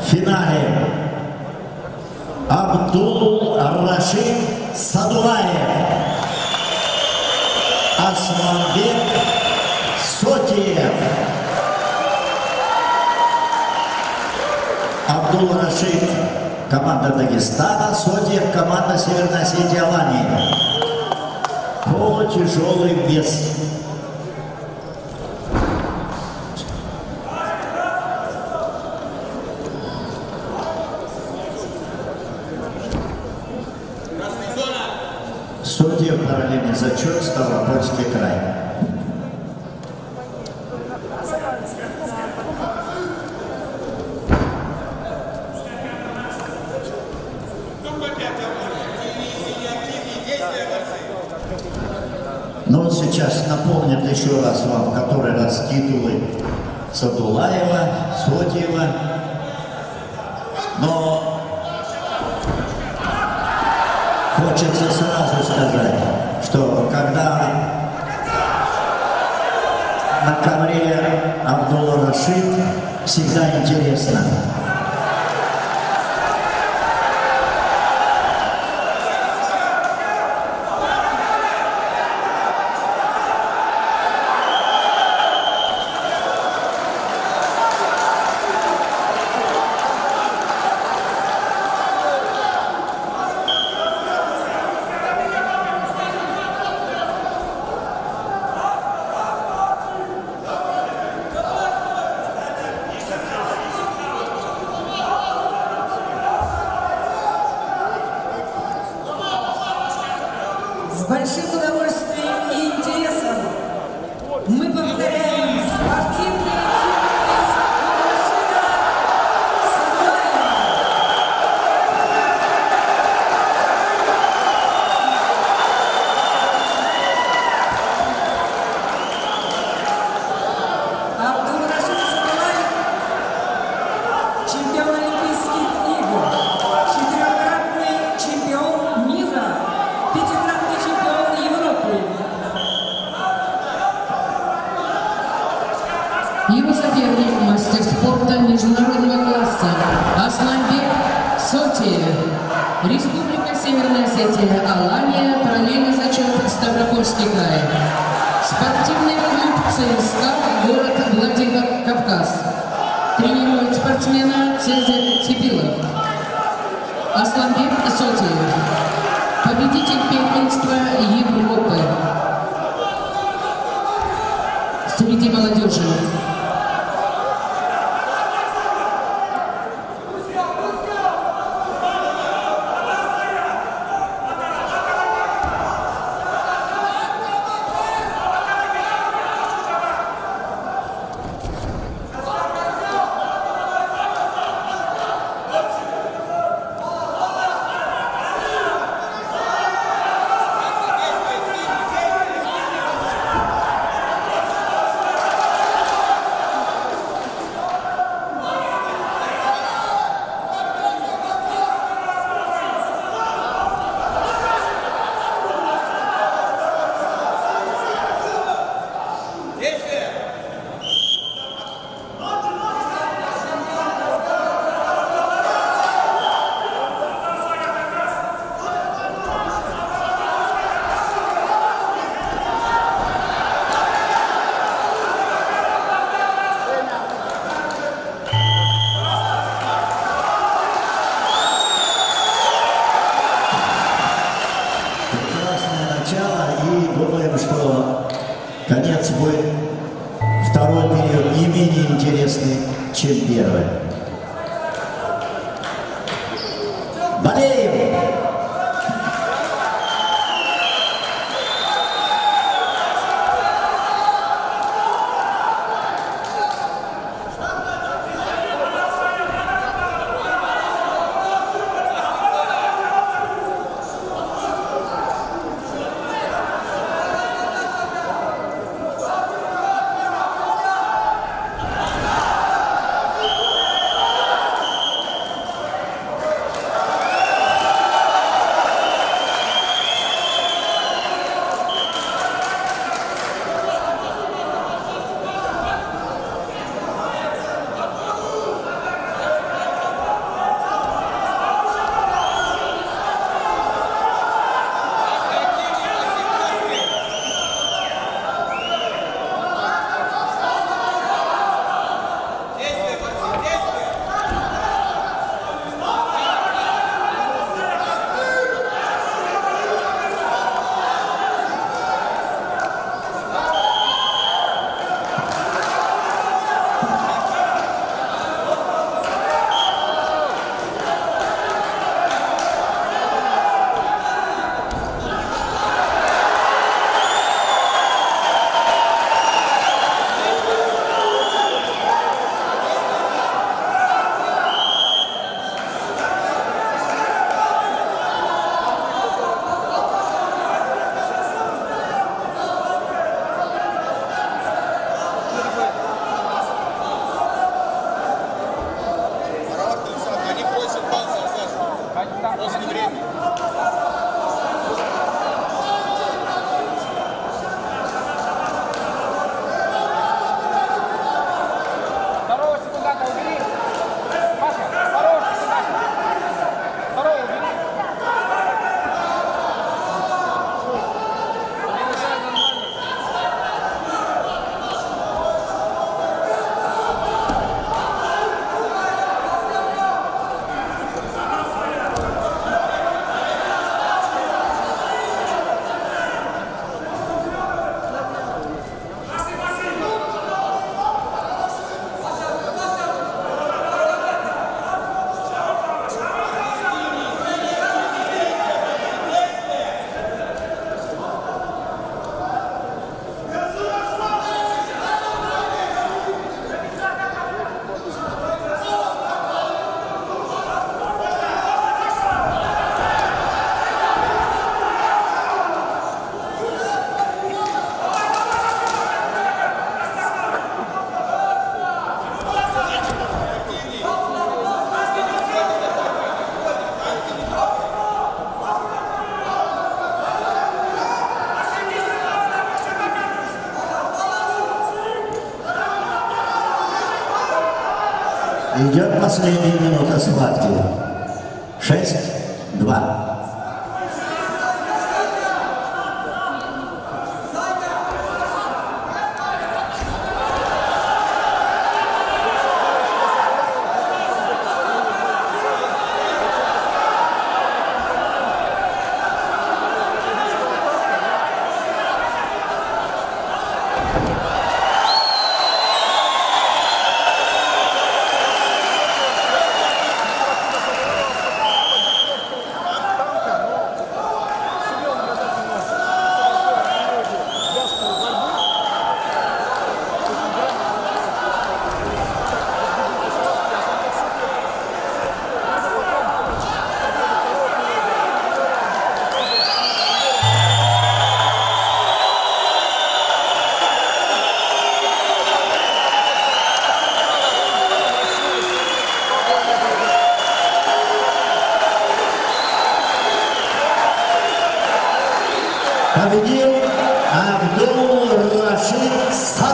финале Абдул-Рашид Садулаев, Асманбек Сотиев. Абдул-Рашид — команда Дагестана, Сотиев — команда Северной Осетии Алания. Полутяжелый вес. Сотиев, параллельный зачет, Ставропольский край. Но он сейчас напомнит еще раз вам, в который раз титулы Садулаева, Сотиева. Но хочется сразу сказать, что когда на ковре Абдул-Рашид, всегда интересно. С большим удовольствием и интересом мы повторяем спортивные Абдул-Рашид Садулаев, чемпион Олимпийских игр, четырехкратный чемпион мира, пятикратный чемпион Европы. Его соперник — мастер спорта международного класса Асламбек Сотиев, Республика Северная Осетия Алания, параллельный зачет, Ставропольский край. Спортивный клуб ЦСКА, город Владикавказ. Тренирует спортсмена Цезарь Тибилов. Асламбек Сотиев, победитель первенства Европы среди молодежи. И думаем, что конец будет, второй период, не менее интересный, чем первый. Болеем! Идет последняя минута схватки. 6-2. Победил Абдул Рашид.